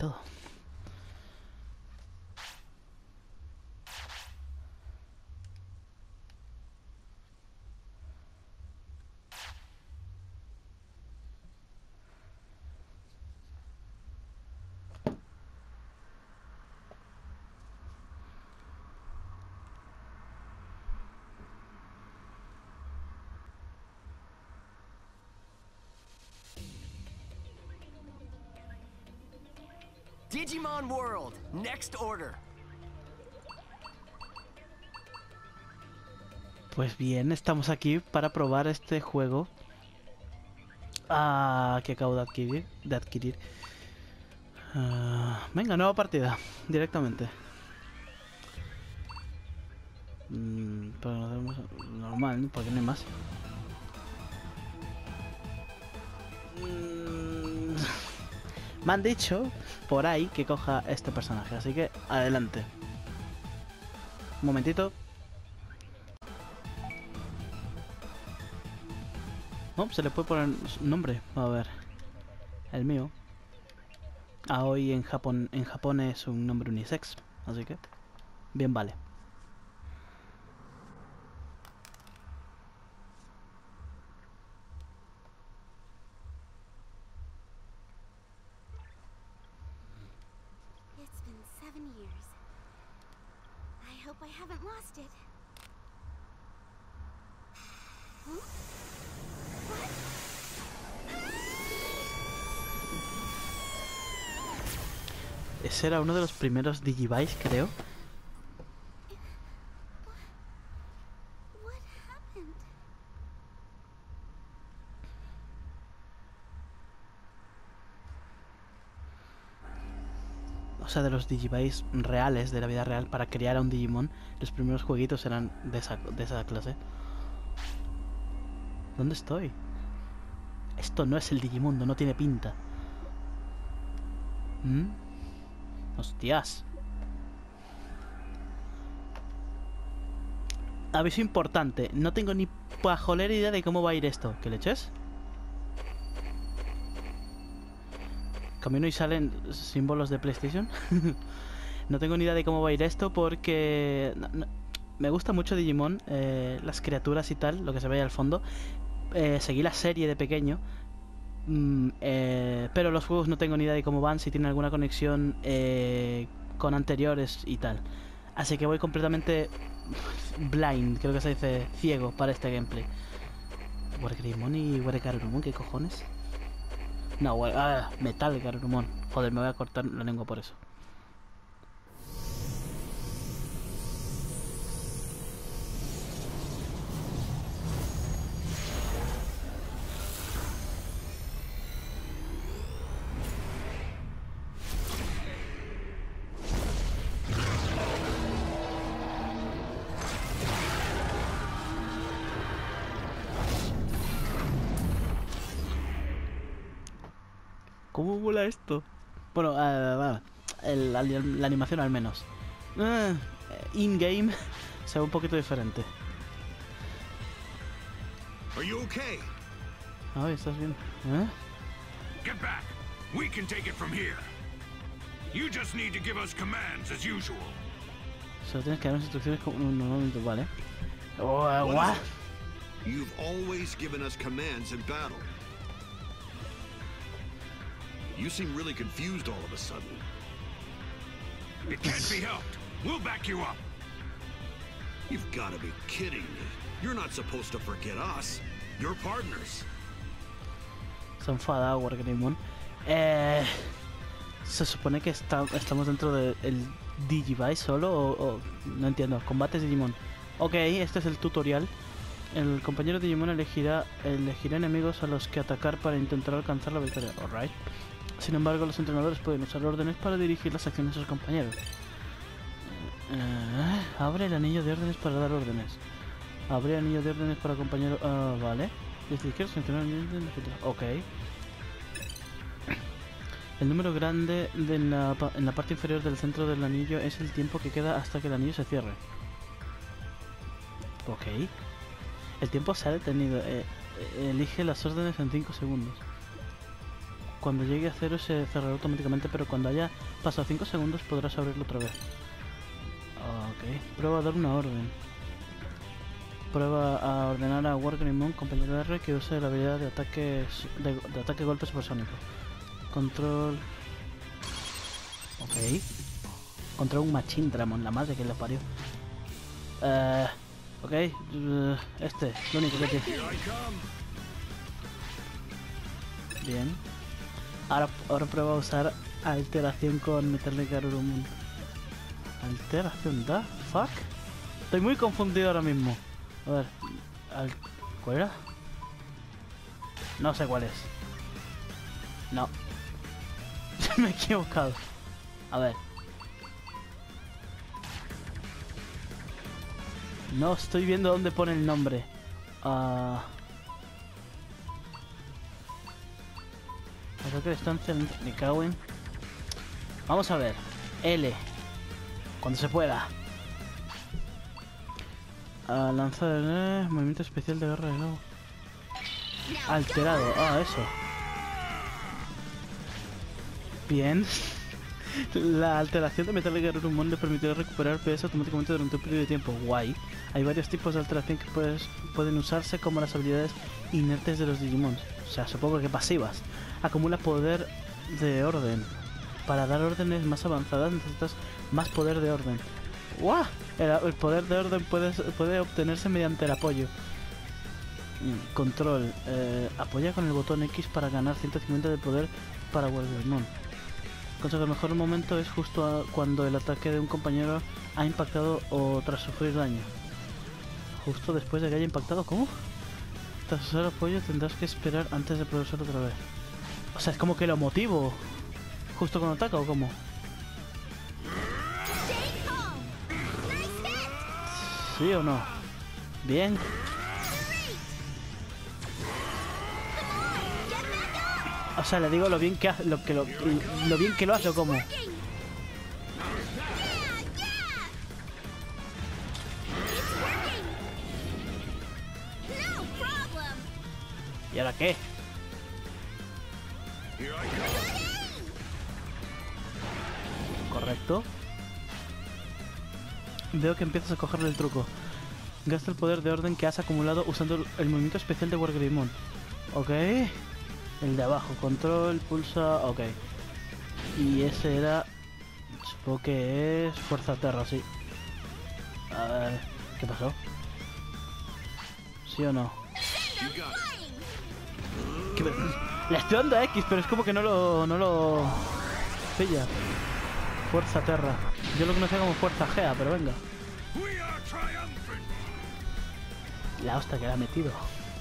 todo. Digimon World, next order. Pues bien, estamos aquí para probar este juego que acabo de adquirir. Venga, nueva partida, directamente. Pero lo hacemos normal, ¿no? Porque no hay más. Me han dicho por ahí que coja este personaje, así que adelante. Un momentito. No, se le puede poner nombre. A ver. El mío. Aoi en Japón es un nombre unisex, así que bien vale. It's been 7 years. I hope I haven't lost it. Huh? What? Ese era uno de los primeros Digivice, creo. What happened? O sea, de los Digivice reales, de la vida real, para crear a un Digimon, los primeros jueguitos eran de esa clase. ¿Dónde estoy? Esto no es el Digimundo, no tiene pinta. Hostias. Aviso importante, no tengo ni pajolera idea de cómo va a ir esto. ¿Qué leches? Camino y salen símbolos de PlayStation. No tengo ni idea de cómo va a ir esto porque me gusta mucho Digimon, las criaturas y tal, lo que se ve ahí al fondo. Seguí la serie de pequeño, pero los juegos no tengo ni idea de cómo van, si tienen alguna conexión con anteriores y tal. Así que voy completamente blind, creo que se dice ciego para este gameplay. Wargreymon y Wargarurumon, ¿qué cojones? No, Metal Garurumon. Joder, me voy a cortar la lengua por eso. ¿Cómo mola esto? Bueno, la animación al menos. In-game se ve un poquito diferente. Are you okay? Ay, ¿estás bien? Get back. We can take it from here. You just need to give us commands as usual. Solo tienes que dar unas instrucciones como normalmente, vale. What What? is it? You've always given us commands in battle. You seem really confused all of a sudden. It can't be helped. We'll back you up. You've got to be kidding me. You're not supposed to forget us. You're partners. Se ha enfadado Wargreymon. Se supone que estamos dentro del Digivice solo o no entiendo. Combates Digimon. Ok, este es el tutorial. El compañero Digimon elegirá enemigos a los que atacar para intentar alcanzar la victoria. Alright. Sin embargo, los entrenadores pueden usar órdenes para dirigir las acciones de sus compañeros. Abre el anillo de órdenes para dar órdenes. Abre el anillo de órdenes para compañero. Vale. Desde izquierda seleccionar el anillo de órdenes. Ok. El número grande en la parte inferior del centro del anillo es el tiempo que queda hasta que el anillo se cierre. Ok. El tiempo se ha detenido. Elige las órdenes en 5 segundos. Cuando llegue a 0 se cerrará automáticamente, pero cuando haya pasado 5 segundos podrás abrirlo otra vez. Ok. Prueba a dar una orden. Prueba a ordenar a Wargreymon, compañero R, que use la habilidad de ataque golpe supersónico. Control... Ok. Contra un Machindramon, la madre que lo parió. Ok. Este, lo único que tiene. Bien. Ahora prueba a usar alteración con meterle Garurumon. ¿Alteración da? ¿Fuck? Estoy muy confundido ahora mismo. A ver. ¿Cuál era? No sé cuál es. No. Me he equivocado. A ver. No estoy viendo dónde pone el nombre. Ataque de distancia, me cago en... Vamos a ver. L. Cuando se pueda. Lanzar movimiento especial de guerra de nuevo. Alterado. Eso. Bien. La alteración de Metal Gear Rumon le permitió recuperar PS automáticamente durante un periodo de tiempo. Guay. Hay varios tipos de alteración que pueden usarse como las habilidades inertes de los Digimon. O sea, supongo que pasivas. Acumula poder de orden. Para dar órdenes más avanzadas necesitas más poder de orden. ¡Guau! El poder de orden puede obtenerse mediante el apoyo. Control. Apoya con el botón X para ganar 150 de poder para Wargreymon. El mejor momento es justo cuando el ataque de un compañero ha impactado o tras sufrir daño. Justo después de que haya impactado. ¿Cómo? Tras usar apoyo tendrás que esperar antes de poder usarlo otra vez. O sea, es como que lo motivo justo cuando ataca, ¿o cómo? ¿Sí o no? Bien. O sea, le digo lo bien que hace, lo bien que lo hace, ¿o cómo? ¿Y ahora qué? Correcto. Veo que empiezas a cogerle el truco. Gasta el poder de orden que has acumulado usando el movimiento especial de Wargreymon. Ok. El de abajo. Control, pulsa... Ok. Y ese era... Supongo que es Fuerza Terra, sí. A ver... ¿Qué pasó? ¿Sí o no? Le estoy dando a X, pero es como que no lo pilla. Fuerza Terra. Yo lo conocía como Fuerza Gea, pero venga. La hostia que le ha metido.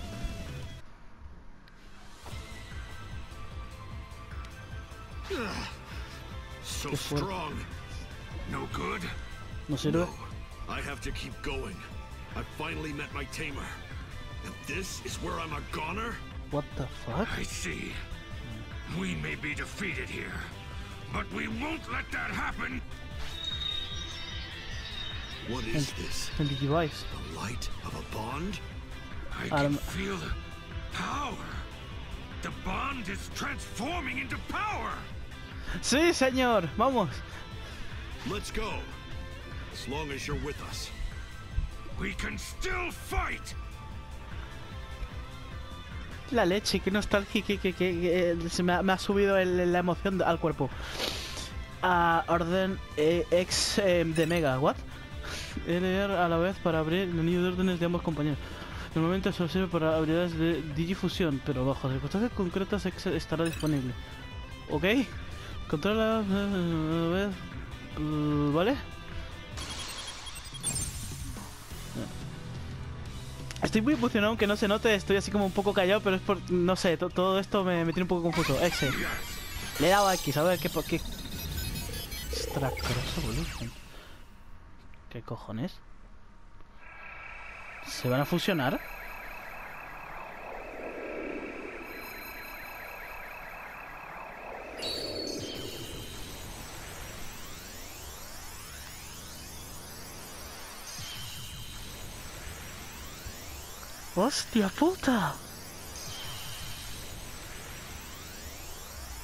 So strong. No good? ¿No sirve? I have to keep going. I finally met my tamer. And this is where I'm a goner? What the fuck? I see. We may be defeated here, but we won't let that happen. What is this? El Digivice. The light of a bond? I can feel the power. The bond is transforming into power. Sí, señor. Vamos. Let's go. As long as you're with us. We can still fight. La leche, qué nostalgia, que se me ha subido la emoción al cuerpo. Orden X de Mega, ¿what? LR a la vez para abrir el anillo de órdenes de ambos compañeros. Normalmente solo sirve para habilidades de digifusión, pero bajo circunstancias concretas X estará disponible. ¿Ok? Controla a la vez... ¿Vale? Estoy muy emocionado, aunque no se note, estoy así como un poco callado, pero es por... No sé, todo esto me tiene un poco confuso. X. Le he dado a X, a ver qué... Ostras, Cross Evolution. ¿Qué cojones? ¿Se van a fusionar? ¡Hostia puta!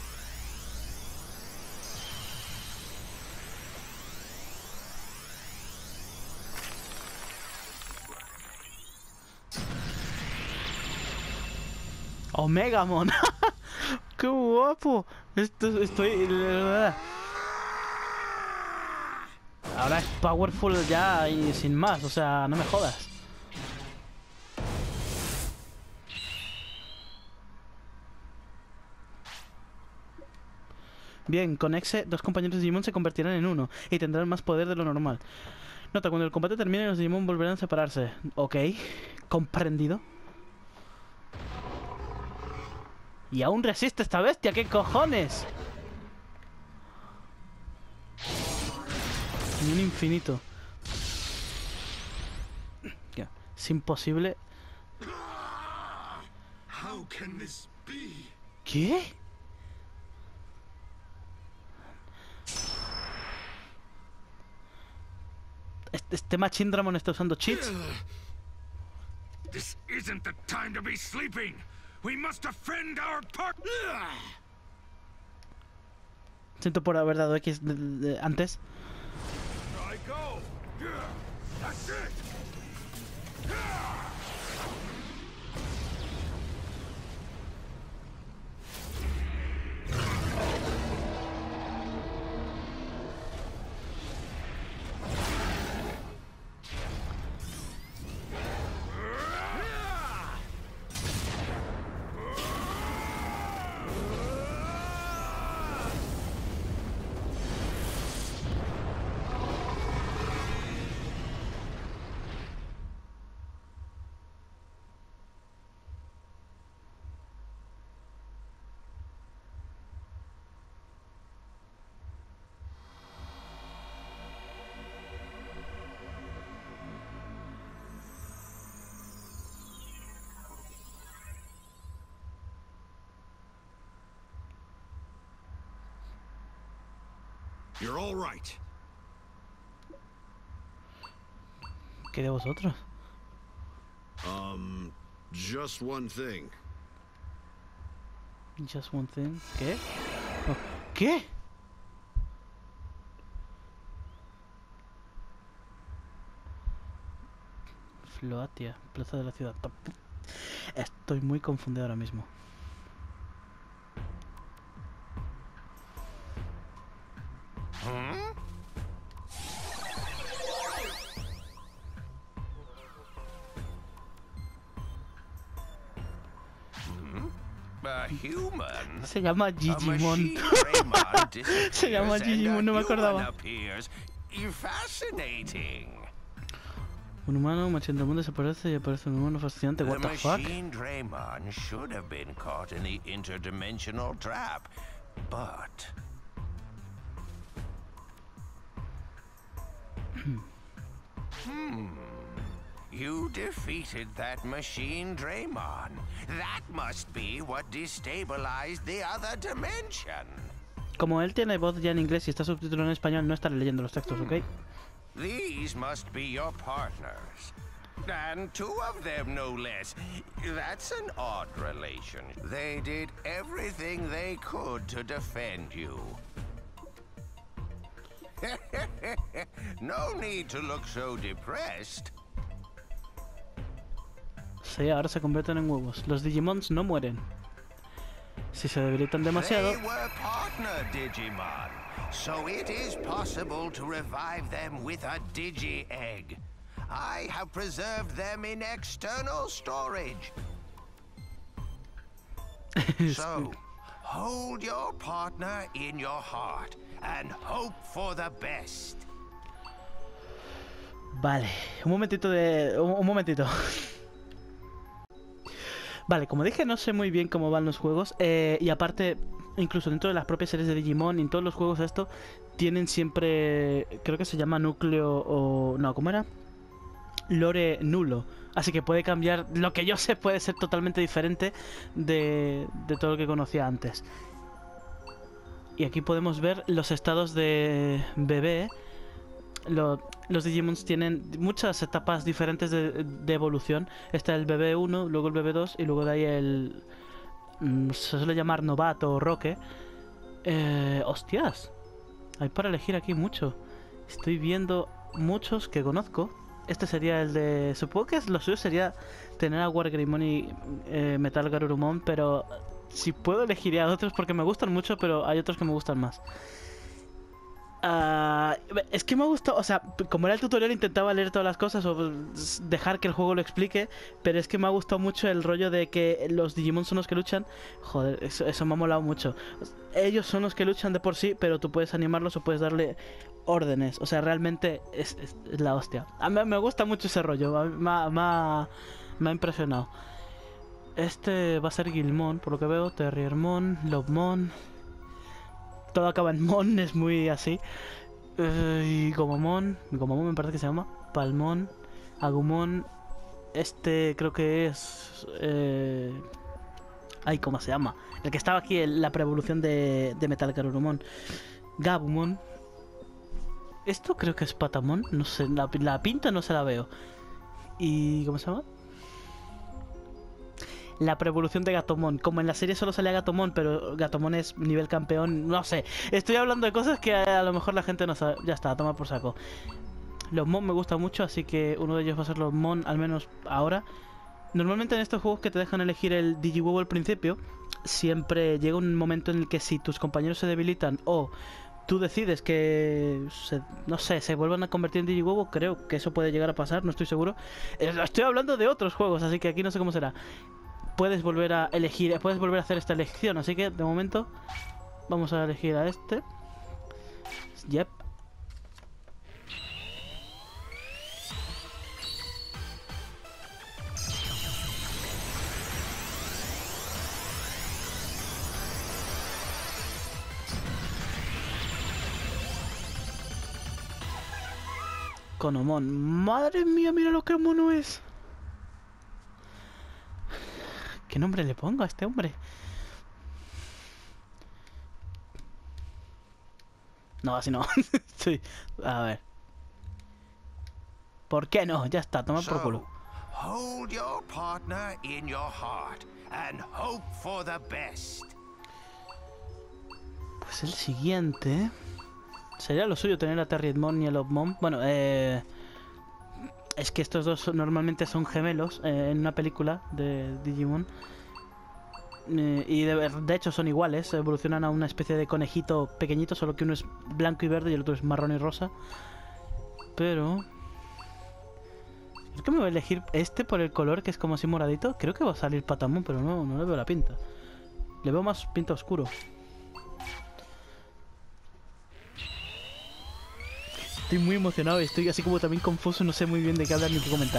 Omegamon. ¡Qué guapo! Estoy... Ahora es powerful ya y sin más, o sea, no me jodas. Bien, con Exe, dos compañeros de Digimon se convertirán en uno y tendrán más poder de lo normal. Nota, cuando el combate termine, los Digimon volverán a separarse. Ok, comprendido. Y aún resiste esta bestia, ¿qué cojones? Un infinito. Ya, es imposible. ¿Qué? Este Machine Dramon está usando cheats. This isn't the time to be sleeping. We must defend our part. Siento por haber dado X antes. I go. That's it. You're all right. ¿Qué de vosotros? Just one thing. Just one thing. ¿Qué? Oh, ¿qué? Floatia, plaza de la ciudad. Estoy muy confundido ahora mismo. A human. Se llama Digimon. Se llama Digimon, no me acordaba. Fascinating. Un humano, Machine Dramon desaparece y aparece un humano fascinante. What the fuck? Machine Draymon should have been caught in the interdimensional trap, but you defeated that Machine Draymon. That must be what destabilized the other dimension. Como él tiene voz ya en inglés y está subtitulado en español, no estaré leyendo los textos, ¿ok? These must be your partners. And two of them, no less. That's an odd relation. They did everything they could to defend you. No need to look so depressed. Sí, ahora se convierten en huevos. Los Digimons no mueren. Si se debilitan demasiado... They were partner Digimon, so it is possible to revive them with a Digi-Egg. I have preserved them in external storage. So, hold your partner in your heart and hope for the best. Vale, un momentito de... Un momentito. Vale, como dije, no sé muy bien cómo van los juegos. Y aparte, incluso dentro de las propias series de Digimon y en todos los juegos esto, tienen siempre... Creo que se llama núcleo o... No, ¿cómo era? Lore nulo. Así que puede cambiar... Lo que yo sé puede ser totalmente diferente de todo lo que conocía antes. Y aquí podemos ver los estados de bebé. Los Digimons tienen muchas etapas diferentes de evolución. Está el bebé 1, luego el bebé 2 y luego de ahí el... se suele llamar novato o roque. Hostias. Hay para elegir aquí mucho. Estoy viendo muchos que conozco. Este sería el de... Supongo que lo suyo sería tener a Wargreymon y Metal Garurumon, pero si puedo elegiría otros porque me gustan mucho, pero hay otros que me gustan más. Es que me ha gustado, o sea, como era el tutorial intentaba leer todas las cosas o dejar que el juego lo explique, pero es que me ha gustado mucho el rollo de que los Digimon son los que luchan. Joder, eso me ha molado mucho. Ellos son los que luchan de por sí, pero tú puedes animarlos o puedes darle órdenes. O sea, realmente es la hostia. A mí me gusta mucho ese rollo, me ha impresionado. Este va a ser Guilmon, por lo que veo, Terriermon, Lobmon. Todo acaba en Mon, es muy así. Y Gomamon me parece que se llama. Palmon, Agumon. Este creo que es... Ay, ¿cómo se llama? El que estaba aquí en la pre-evolución de Metal Garurumon. Gabumon. Esto creo que es Patamon. No sé, la pinta no se la veo. ¿Y cómo se llama? La pre-evolución de Gatomon. Como en la serie solo salía Gatomon, pero Gatomon es nivel campeón. No sé. Estoy hablando de cosas que a lo mejor la gente no sabe. Ya está, a tomar por saco. Los Mon me gustan mucho, así que uno de ellos va a ser los Mon, al menos ahora. Normalmente en estos juegos que te dejan elegir el Digivolve al principio, siempre llega un momento en el que si tus compañeros se debilitan o tú decides que, no sé, se vuelvan a convertir en Digivolve, creo que eso puede llegar a pasar, no estoy seguro. Estoy hablando de otros juegos, así que aquí no sé cómo será. Puedes volver a elegir, puedes volver a hacer esta elección, así que de momento vamos a elegir a este. Yep. Konomon. Madre mía, mira lo que mono es. ¿Qué nombre le pongo a este hombre? No, así no. Sí. A ver. ¿Por qué no? Ya está, toma por culo. Hold your partner in your heart and hope for the best. Pues el siguiente... Sería lo suyo tener a Terriermon y a Lobmon. Bueno, es que estos dos normalmente son gemelos en una película de Digimon. Y de hecho son iguales, evolucionan a una especie de conejito pequeñito, solo que uno es blanco y verde y el otro es marrón y rosa. Pero... creo que me voy a elegir este por el color, que es como así moradito. Creo que va a salir Patamon, pero no le veo la pinta. Le veo más pinta oscuro. Estoy muy emocionado y estoy así como también confuso, no sé muy bien de qué hablar ni qué comentar.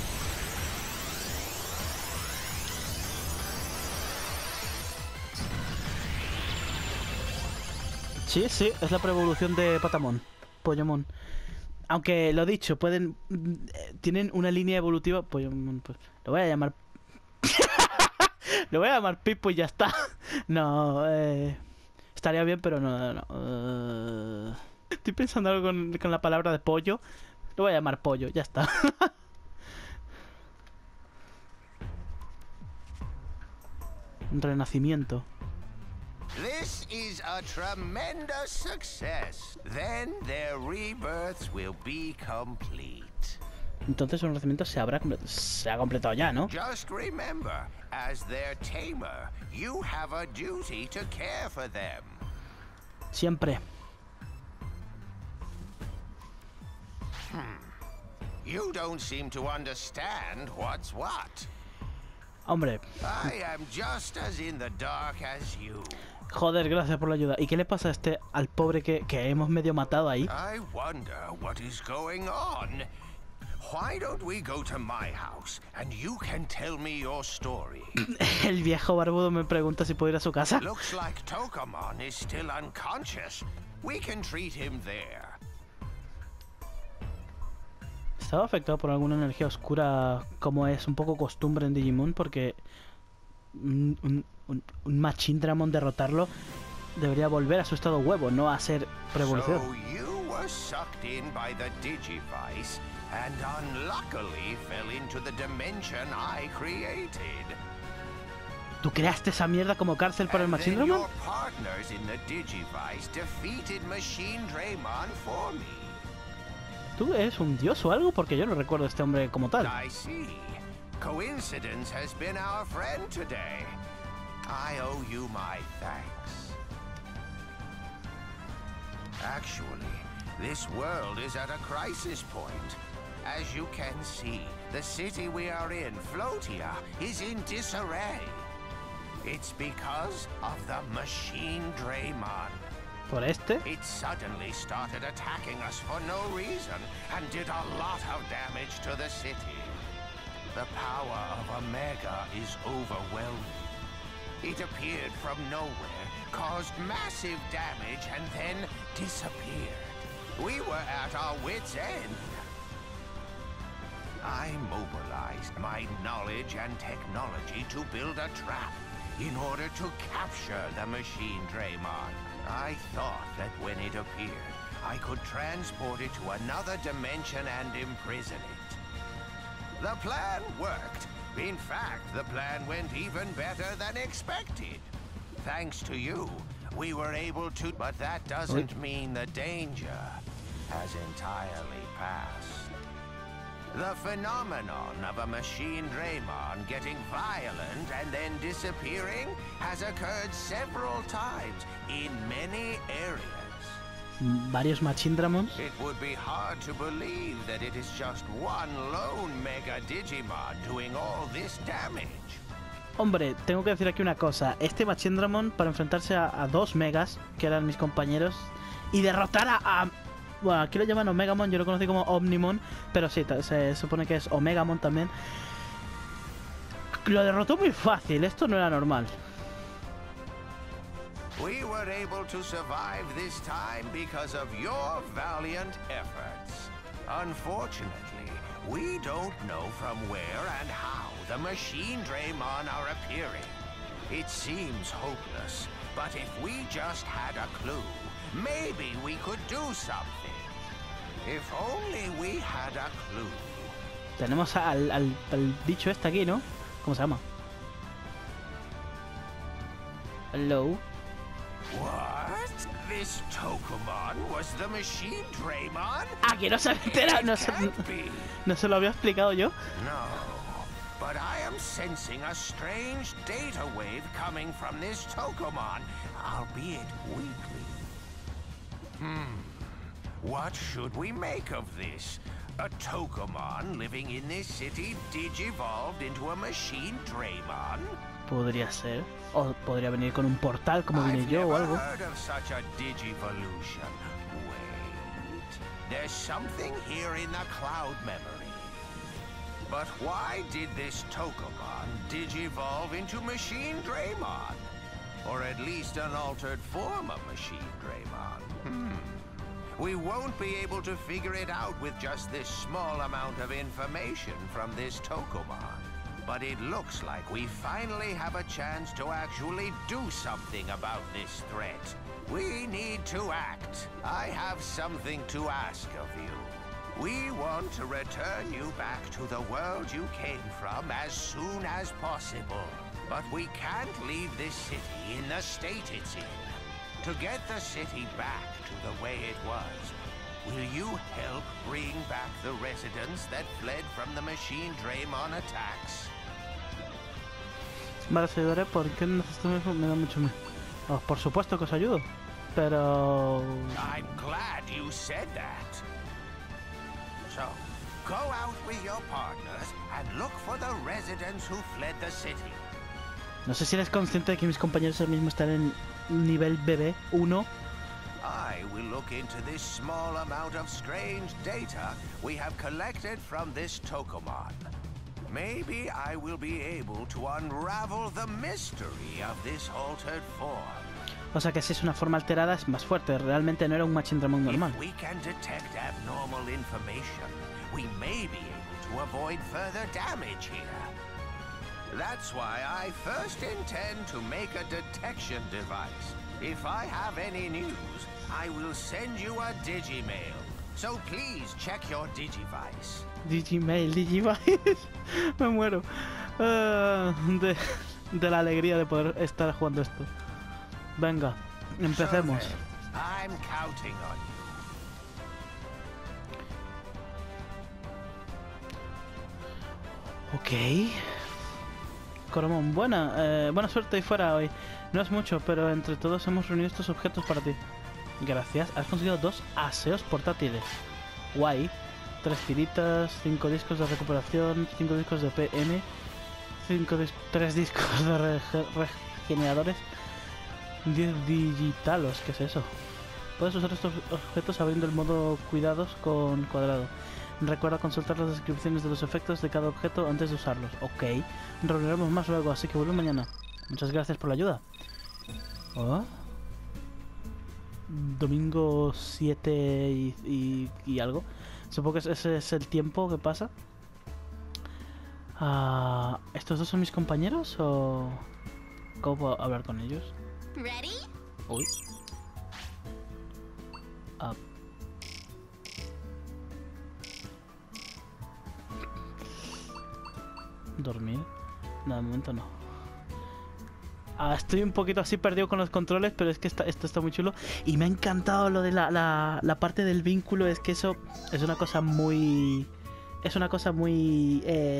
Sí, es la pre-evolución de Patamon, Pollomon. Aunque lo dicho, tienen una línea evolutiva. Pollomon, pues lo voy a llamar. Lo voy a llamar Pipo y ya está. No, estaría bien, pero no. Estoy pensando algo con la palabra de pollo. Lo voy a llamar pollo, ya está. Un renacimiento. This is a tremendous success. Then their rebirths will be complete. Entonces un renacimiento se ha completado ya, ¿no? Just remember, as their tamer, you have a duty to care for them. Siempre. You don't seem to understand what's what. Hombre. I am just as in the dark as you. Joder, gracias por la ayuda. ¿Y qué le pasa al pobre que hemos medio matado ahí? I wonder what is going on. Why don't we go to my house and you can tell me your story? El viejo barbudo me pregunta si puedo ir a su casa. Looks like Tokamon is still unconscious. We can treat him there. ¿Estaba afectado por alguna energía oscura, como es un poco costumbre en Digimon? Porque un Machindramon derrotarlo debería volver a su estado huevo, no a ser pre-evolución. So you were sucked in by the Digivice and unluckily fell into the dimension I created. ¿Tú creaste esa mierda como cárcel para el Machindramon? Your partners in the Digivice defeated Machine Draymon for me. ¿Tú eres un dios o algo? Porque yo no recuerdo a este hombre como tal. I see. Coincidence has been our friend today. I owe you my thanks. Actually, this world is at a crisis point. As you can see, the city we are in, Floatia, is in disarray. It's because of the machine Draymon. ¿Por este? It suddenly started attacking us for no reason and did a lot of damage to the city. The power of Omega is overwhelming. It appeared from nowhere, caused massive damage, and then disappeared. We were at our wits' end. I mobilized my knowledge and technology to build a trap in order to capture the machine Draymon. I thought that when it appeared, I could transport it to another dimension and imprison it. The plan worked. In fact, the plan went even better than expected. Thanks to you, we were able to... But that doesn't mean the danger has entirely passed. The phenomenon of a machine Draymon getting violent and then disappearing has occurred several times in many areas. Varios Machindramons. It would be hard to believe that it is just one lone Mega Digimon doing all this damage. Hombre, tengo que decir aquí una cosa. Este Machindramon, para enfrentarse a dos Megas, que eran mis compañeros, y derrotar a... Bueno, aquí lo llaman Omegamon, yo lo conocí como Omnimon, pero sí, se supone que es Omegamon también. Lo derrotó muy fácil, esto no era normal. We were able to survive this time because of your valiant efforts. Unfortunately, we don't know from where and how the machine Draymon are appearing. It seems hopeless, but if we just had a clue, maybe we could do something. If only we had a clue. Tenemos al bicho este aquí, ¿no? ¿Cómo se llama? Hello. What? This Tokumon was the machine Draymon? Ah, que no se entera, no se lo había explicado yo. No, but I am sensing a strange data wave coming from this Tokumon, albeit weakly. What should we make of this? A Tokumon living in this city digivolved into a machine Draymon? Podría ser. O podría venir con un portal como vine yo o algo. I've never heard of such a digivolution. Wait, there's something here in the cloud memory. But why did this Tokumon digivolve into Machine Draymon? Or at least an altered form of Machine Draymon? We won't be able to figure it out with just this small amount of information from this Tokumon. But it looks like we finally have a chance to actually do something about this threat. We need to act. I have something to ask of you. We want to return you back to the world you came from as soon as possible. But we can't leave this city in the state it's in. To get the city back to the way it was, will you help bring back the residents that fled from the Machine Draymon attacks? Vale, os ayudaré porque necesito me da mucho miedo. Oh, por supuesto que os ayudo, pero... I'm glad you said that. So, go out with your partners and look for the residents who fled the city. No sé si eres consciente de que mis compañeros ahora mismo están en nivel BB 1. I will look into this small amount of strange data we have collected from this Tokumon. Maybe I will be able to unravel the mystery of this altered form. O sea que si es una forma alterada es más fuerte. Realmente no era un Machindramon normal. If we can detect abnormal information, we may be able to avoid further damage here. That's why I first intend to make a detection device. If I have any news, I will send you a Digimail. So please check your Digivice. Digimail, Digivice. Me muero. De la alegría de poder estar jugando esto. Venga, empecemos. So then, I'm counting on Ok. Coromón, buena suerte ahí fuera hoy. No es mucho, pero entre todos hemos reunido estos objetos para ti. Gracias, has conseguido 2 aseos portátiles. Guay. 3 tiritas, 5 discos de recuperación, 5 discos de PM, 3 discos de regeneradores, 10 digitalos, ¿qué es eso? Puedes usar estos objetos abriendo el modo cuidados con cuadrado. Recuerda consultar las descripciones de los efectos de cada objeto antes de usarlos. Ok, reuniremos más luego, así que vuelve mañana. Muchas gracias por la ayuda. ¿Oh? Domingo 7 y algo. Supongo que ese es el tiempo que pasa. ¿Estos dos son mis compañeros o...? ¿Cómo puedo hablar con ellos? Ready? Uy. Dormir. No, de momento no. Estoy un poquito así perdido con los controles, pero es que esto está muy chulo. Y me ha encantado lo de la parte del vínculo. Es que eso es una cosa muy... Es una cosa muy...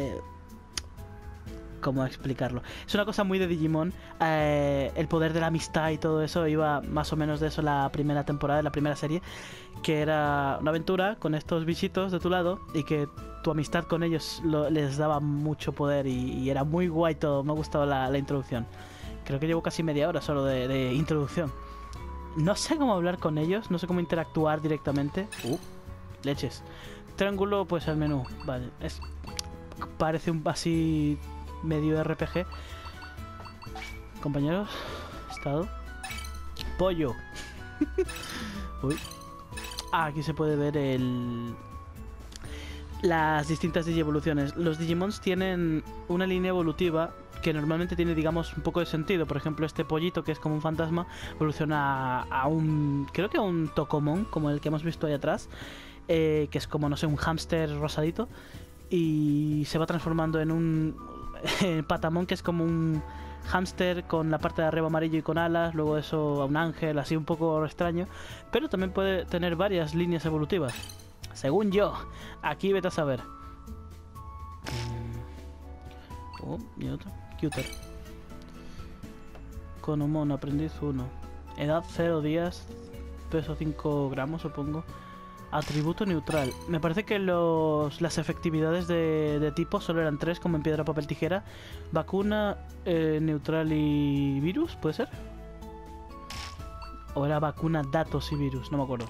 ¿Cómo explicarlo? Es una cosa muy de Digimon. El poder de la amistad y todo eso. Iba más o menos de eso la primera temporada, la primera serie. Que era una aventura con estos bichitos de tu lado. Y que tu amistad con ellos les daba mucho poder. Y era muy guay todo. Me ha gustado la introducción. Creo que llevo casi media hora solo de introducción. No sé cómo hablar con ellos. No sé cómo interactuar directamente. Leches. Triángulo, pues el menú. Vale. Parece un así... medio RPG. Compañeros. Estado. Pollo. Uy. Aquí se puede ver las distintas digievoluciones. Los Digimons tienen una línea evolutiva que normalmente tiene, digamos, un poco de sentido. Por ejemplo, este pollito, que es como un fantasma, evoluciona a un... creo que a un Tokomon, como el que hemos visto ahí atrás, que es como, no sé, un hámster rosadito, y se va transformando en un Patamon, que es como un hámster con la parte de arriba amarillo y con alas, luego eso a un ángel, así un poco extraño, pero también puede tener varias líneas evolutivas. Según yo, aquí vete a saber. Y otro. Cuter. Konomon, aprendiz 1. Edad 0 días. Peso 5 gramos, supongo. Atributo neutral. Me parece que las efectividades de tipo solo eran 3, como en piedra, papel, tijera. Vacuna, neutral y virus, ¿puede ser? O era vacuna, datos y virus, no me acuerdo.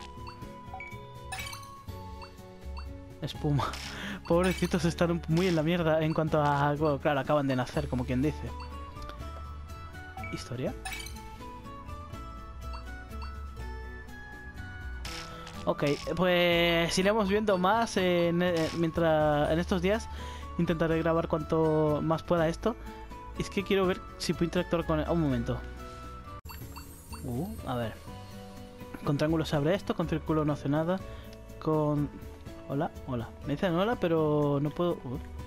Espuma. Pobrecitos, están muy en la mierda en cuanto a... Bueno, claro, acaban de nacer, como quien dice. ¿Historia? Ok, pues iremos viendo más mientras en estos días. Intentaré grabar cuanto más pueda esto. Es que quiero ver si puedo interactuar con él. Un momento. A ver. Con triángulo se abre esto, con círculo no hace nada. Con... Hola, hola. Me dicen hola, pero no puedo...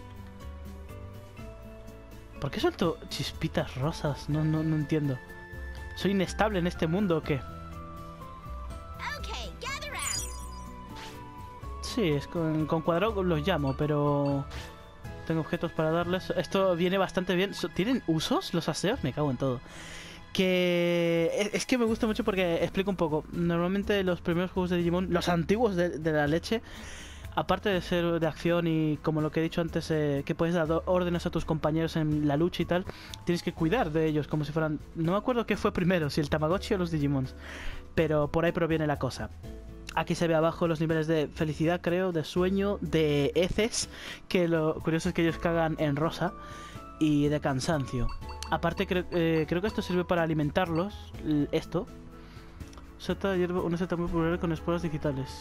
¿Por qué suelto chispitas rosas? No entiendo. ¿Soy inestable en este mundo o qué? Okay, gather round. Sí, es con cuadrado los llamo, pero... Tengo objetos para darles. Esto viene bastante bien. ¿Tienen usos los aseos? Me cago en todo. Que... Es que me gusta mucho porque explico un poco. Normalmente los primeros juegos de Digimon, los antiguos de la leche... Aparte de ser de acción y como lo que he dicho antes, que puedes dar órdenes a tus compañeros en la lucha y tal, tienes que cuidar de ellos como si fueran... No me acuerdo qué fue primero, si el Tamagotchi o los Digimons, pero por ahí proviene la cosa. Aquí se ve abajo los niveles de felicidad, creo, de sueño, de heces, que lo curioso es que ellos cagan en rosa, y de cansancio. Aparte creo que esto sirve para alimentarlos, esto. Una seta muy popular con esporas digitales.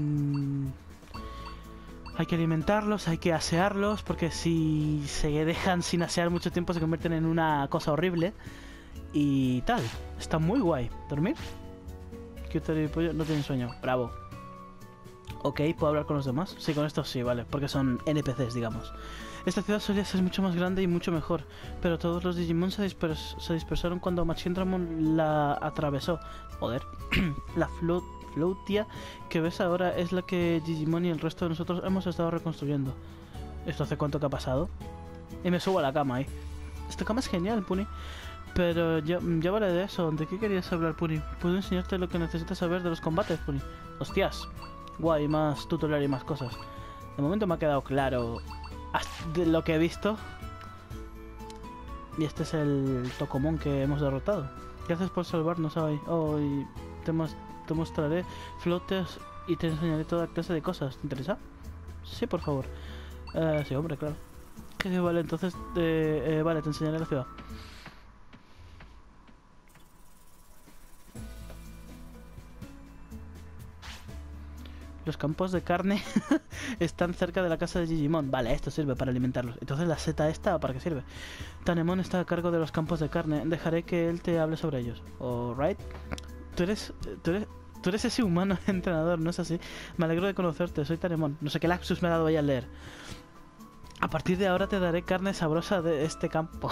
Hay que alimentarlos, hay que asearlos, porque si se dejan sin asear mucho tiempo se convierten en una cosa horrible. Y tal, está muy guay. ¿Dormir? Cuter y pollo no tienen sueño, bravo. Ok, ¿puedo hablar con los demás? Sí, con estos sí, vale, porque son NPCs, digamos. Esta ciudad solía ser mucho más grande y mucho mejor, pero todos los Digimon se dispersaron cuando Machinramon la atravesó. Joder, la Floatia que ves ahora es la que Digimon y el resto de nosotros hemos estado reconstruyendo. ¿Esto hace cuánto que ha pasado? Y me subo a la cama ahí. Esta cama es genial, Puni. Pero ya vale de eso. ¿De qué querías hablar, Puni? Puedo enseñarte lo que necesitas saber de los combates, Puni. Hostias. Guay, más tutorial y más cosas. De momento me ha quedado claro de lo que he visto. Y este es el Tokomon que hemos derrotado. Gracias por salvarnos hoy. Hoy te mostraré flotes y te enseñaré toda clase de cosas. ¿Te interesa? Sí, por favor. Sí, hombre, claro. Vale, entonces... vale, te enseñaré la ciudad. Los campos de carne están cerca de la casa de Digimon. Vale, esto sirve para alimentarlos. Entonces la seta esta, ¿para qué sirve? Tanemon está a cargo de los campos de carne. Dejaré que él te hable sobre ellos. Alright. Tú eres ese humano entrenador, ¿no es así? Me alegro de conocerte, soy Tanemon. No sé qué lapsus me ha dado ahí al leer. A partir de ahora te daré carne sabrosa de este campo.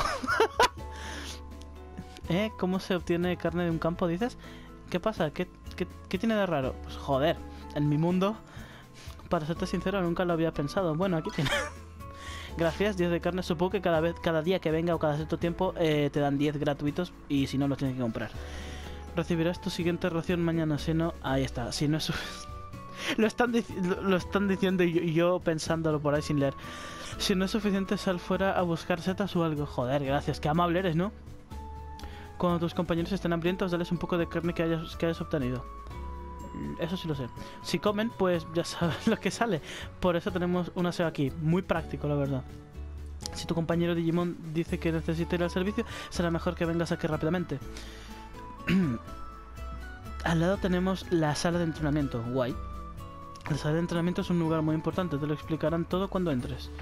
¿Cómo se obtiene carne de un campo, dices? ¿Qué pasa? ¿Qué tiene de raro? Pues joder, en mi mundo, para serte sincero, nunca lo había pensado. Bueno, aquí tiene. Gracias, 10 de carne. Supongo que cada día que venga o cada cierto tiempo te dan 10 gratuitos y si no los tienes que comprar. Recibirás tu siguiente ración mañana, si no... Ahí está, si no es... lo están diciendo y yo pensándolo por ahí sin leer. Si no es suficiente, sal fuera a buscar setas o algo. Joder, gracias, qué amable eres, ¿no? Cuando tus compañeros estén hambrientos, dales un poco de carne que hayas obtenido. Eso sí lo sé. Si comen, pues ya sabes lo que sale. Por eso tenemos un aseo aquí. Muy práctico, la verdad. Si tu compañero Digimon dice que necesita ir al servicio, será mejor que vengas aquí rápidamente. Al lado tenemos la sala de entrenamiento. Guay. La sala de entrenamiento es un lugar muy importante. Te lo explicarán todo cuando entres.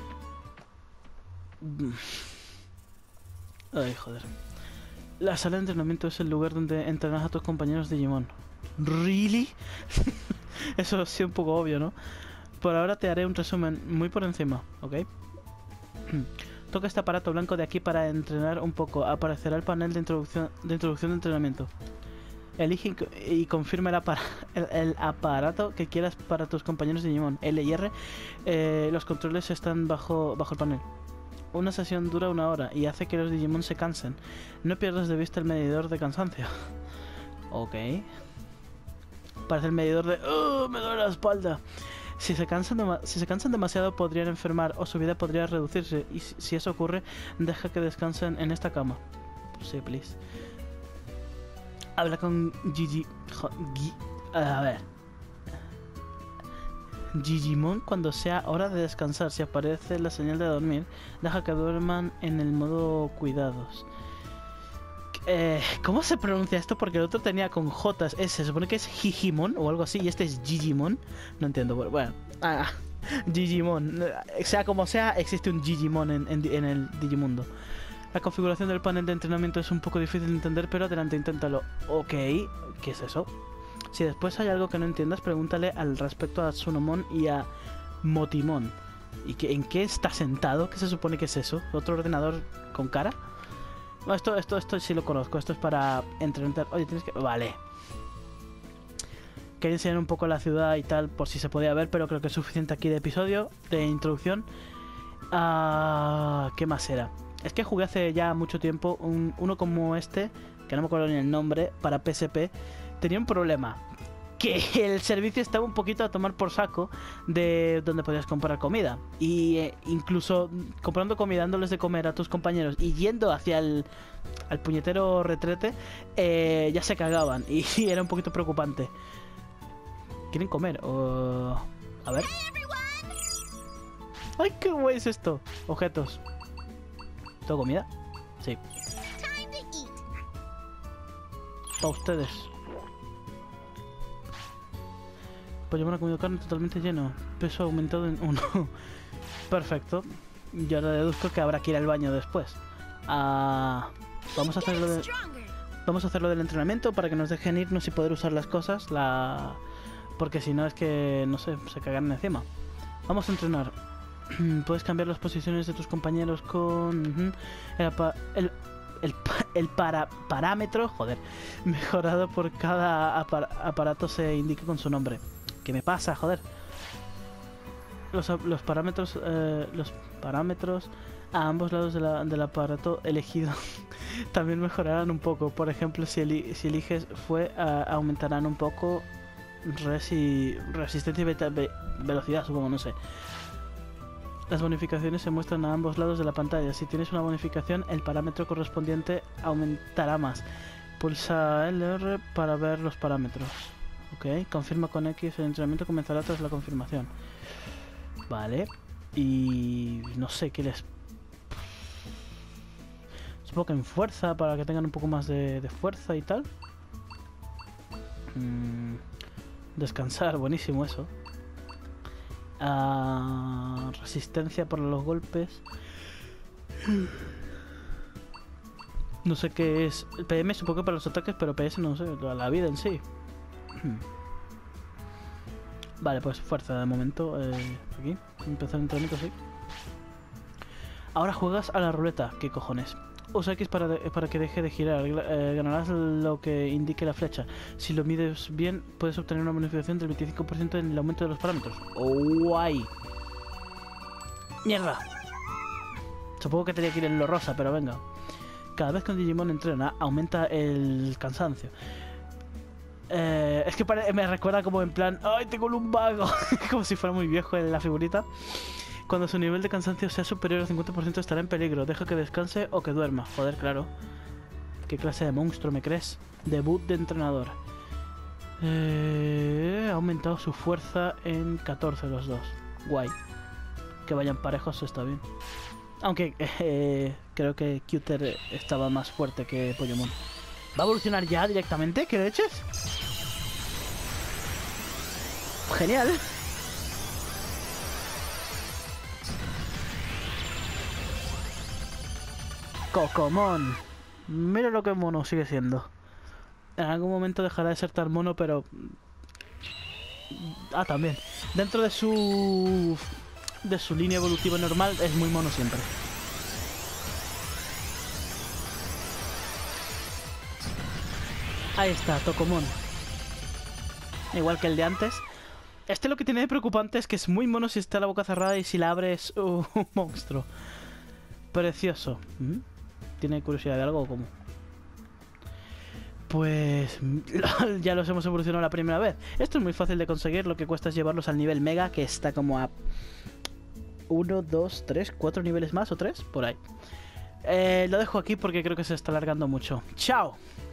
Ay, joder. La sala de entrenamiento es el lugar donde entrenas a tus compañeros Digimon. ¿Really? Eso sí es un poco obvio, ¿no? Por ahora te haré un resumen muy por encima, ¿ok? Toca este aparato blanco de aquí para entrenar un poco. Aparecerá el panel de introducción de entrenamiento. Elige y confirma el aparato que quieras para tus compañeros de Digimon. L y R. Los controles están bajo el panel. Una sesión dura 1 hora y hace que los Digimon se cansen. No pierdas de vista el medidor de cansancio. Ok. Parece el medidor de... ¡Oh, me duele la espalda! Si se cansan demasiado podrían enfermar o su vida podría reducirse. Y si eso ocurre, deja que descansen en esta cama. Sí, please. Habla con Gigi... A ver. Digimon cuando sea hora de descansar. Si aparece la señal de dormir, deja que duerman en el modo cuidados. ¿Cómo se pronuncia esto? Porque el otro tenía con J. Se supone que es Gigimon o algo así. Y este es Gigimon. No entiendo. Bueno, Gigimon. Sea como sea, existe un Gigimon en el Digimundo. La configuración del panel de entrenamiento es un poco difícil de entender, pero adelante, inténtalo. Ok, ¿qué es eso? Si después hay algo que no entiendas, pregúntale al respecto a Tsunomon y a Motimon. ¿Y en qué está sentado? ¿Qué se supone que es eso? ¿Otro ordenador con cara? No, esto sí lo conozco. Esto es para entrenar. Oye, tienes que... Vale. Quería enseñar un poco la ciudad y tal, por si se podía ver, pero creo que es suficiente aquí de episodio, de introducción. ¿Qué más era? Es que jugué hace ya mucho tiempo uno como este, que no me acuerdo ni el nombre, para PSP. Tenía un problema, que el servicio estaba un poquito a tomar por saco de donde podías comprar comida. Y incluso comprando comida, dándoles de comer a tus compañeros y yendo hacia al puñetero retrete, ya se cagaban. Y era un poquito preocupante. ¿Quieren comer? A ver. ¡Ay, qué guay es esto! Objetos. ¿Tengo comida? Sí. Para ustedes. Pues me ha comido carne totalmente lleno. Peso aumentado en 1. Perfecto. Y ahora deduzco que habrá que ir al baño después. Vamos a hacerlo del entrenamiento para que nos dejen irnos y poder usar las cosas. Porque si no es que, no sé, se cagan encima. Vamos a entrenar. Puedes cambiar las posiciones de tus compañeros con el parámetro, joder, mejorado por cada aparato se indica con su nombre. ¿Qué me pasa, joder? Los parámetros a ambos lados del aparato elegido también mejorarán un poco. Por ejemplo, si eliges aumentarán un poco resistencia y velocidad, supongo, no sé. Las bonificaciones se muestran a ambos lados de la pantalla. Si tienes una bonificación, el parámetro correspondiente aumentará más. Pulsa LR para ver los parámetros. Ok, confirma con X. El entrenamiento comenzará tras la confirmación. Vale. Y no sé qué les... Supongo que en fuerza, para que tengan un poco más de fuerza y tal. Descansar, buenísimo eso. Resistencia por los golpes. No sé qué es. El PM supongo que para los ataques, pero PS no sé, la vida en sí. Vale, pues fuerza de momento. Aquí, empezar el entrenamiento, sí. Ahora juegas a la ruleta. ¿Qué cojones? Usa X para que deje de girar. Ganarás lo que indique la flecha. Si lo mides bien, puedes obtener una bonificación del 25% en el aumento de los parámetros. ¡Oh, guay! ¡Mierda! Supongo que tenía que ir en lo rosa, pero venga. Cada vez que un Digimon entrena, aumenta el cansancio. Es que me recuerda como en plan... ¡Ay, tengo un lumbago! Como si fuera muy viejo en la figurita. Cuando su nivel de cansancio sea superior al 50% estará en peligro. Deja que descanse o que duerma. Joder, claro. ¿Qué clase de monstruo me crees? Debut de entrenador. Ha aumentado su fuerza en 14 los dos. Guay. Que vayan parejos está bien. Aunque creo que Cutter estaba más fuerte que Pokémon. ¿Va a evolucionar ya directamente? ¿Qué leches? Genial. Cocomon. Mira lo que mono sigue siendo. En algún momento dejará de ser tan mono, pero... también. Dentro de su línea evolutiva normal es muy mono siempre. Ahí está, Tokomon. Igual que el de antes. Este lo que tiene de preocupante es que es muy mono si está la boca cerrada y si la abre es un monstruo. Precioso. ¿Tiene curiosidad de algo o cómo? Pues ya los hemos evolucionado la primera vez. Esto es muy fácil de conseguir, lo que cuesta es llevarlos al nivel Mega, que está como a 1, 2, 3, 4 niveles más o 3, por ahí. Lo dejo aquí porque creo que se está alargando mucho. ¡Chao!